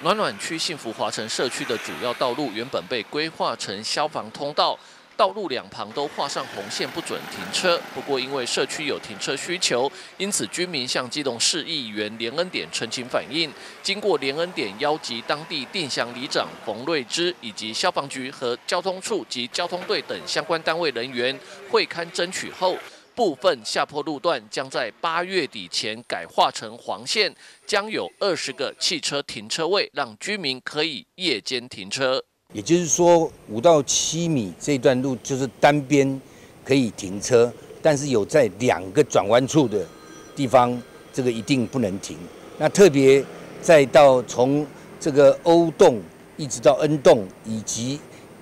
暖暖区幸福华城社区的主要道路原本被规划成消防通道，道路两旁都画上红线，不准停车。不过因为社区有停车需求，因此居民向基隆市议员连恩典陈情反映。经过连恩典邀集当地定祥里长冯瑞芝以及消防局和交通处及交通队等相关单位人员会勘争取后，部分下坡路段将在8月底前改划成黄线，将有20个汽车停车位，让居民可以夜间停车。 也就是说，5到7米这段路就是单边可以停车，但是有在2个转弯处的地方，这个一定不能停。那特别再到从这个 O 洞一直到 N 洞，以及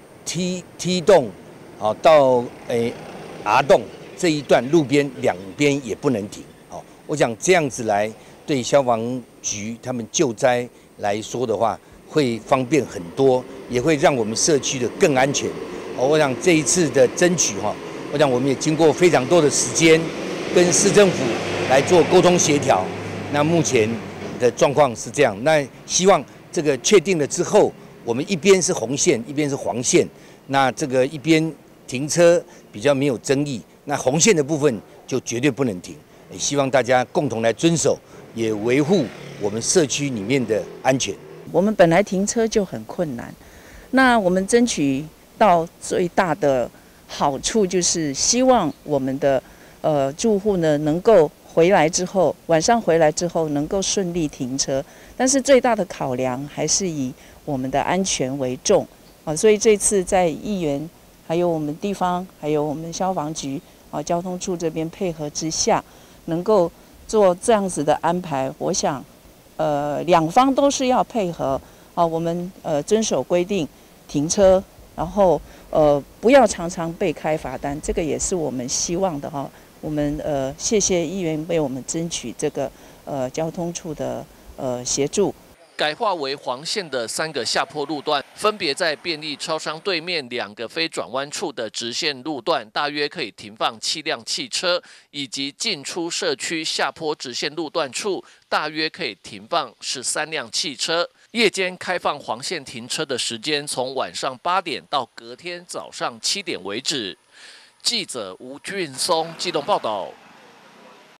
T 洞，好到R 洞。这一段路边2边也不能停，好，我想这样子来对消防局他们救灾来说的话，会方便很多，也会让我们社区的更安全。我想这一次的争取我想我们也经过非常多的时间，跟市政府来做沟通协调。那目前的状况是这样，那希望这个确定了之后，我们一边是红线，一边是黄线，那这个一边停车比较没有争议。那红线的部分就绝对不能停，也希望大家共同来遵守，也维护我们社区里面的安全。 我们本来停车就很困难，那我们争取到最大的好处就是希望我们的住户呢能够回来之后，晚上回来之后能够顺利停车，但是最大的考量还是以我们的安全为重啊，所以这次在议员还有我们地方，还有我们消防局交通处这边配合之下，能够做这样子的安排。我想，两方都是要配合我们遵守规定停车，然后不要常常被开罚单，这个也是我们希望的哈。我们谢谢议员为我们争取这个交通处的协助。 改划为黄线的3个下坡路段，分别在便利超商对面2个非转弯处的直线路段，大约可以停放7辆汽车，以及进出社区下坡直线路段处，大约可以停放13辆汽车。夜间开放黄线停车的时间从晚上8点到隔天早上7点为止。记者吴俊松基隆报道。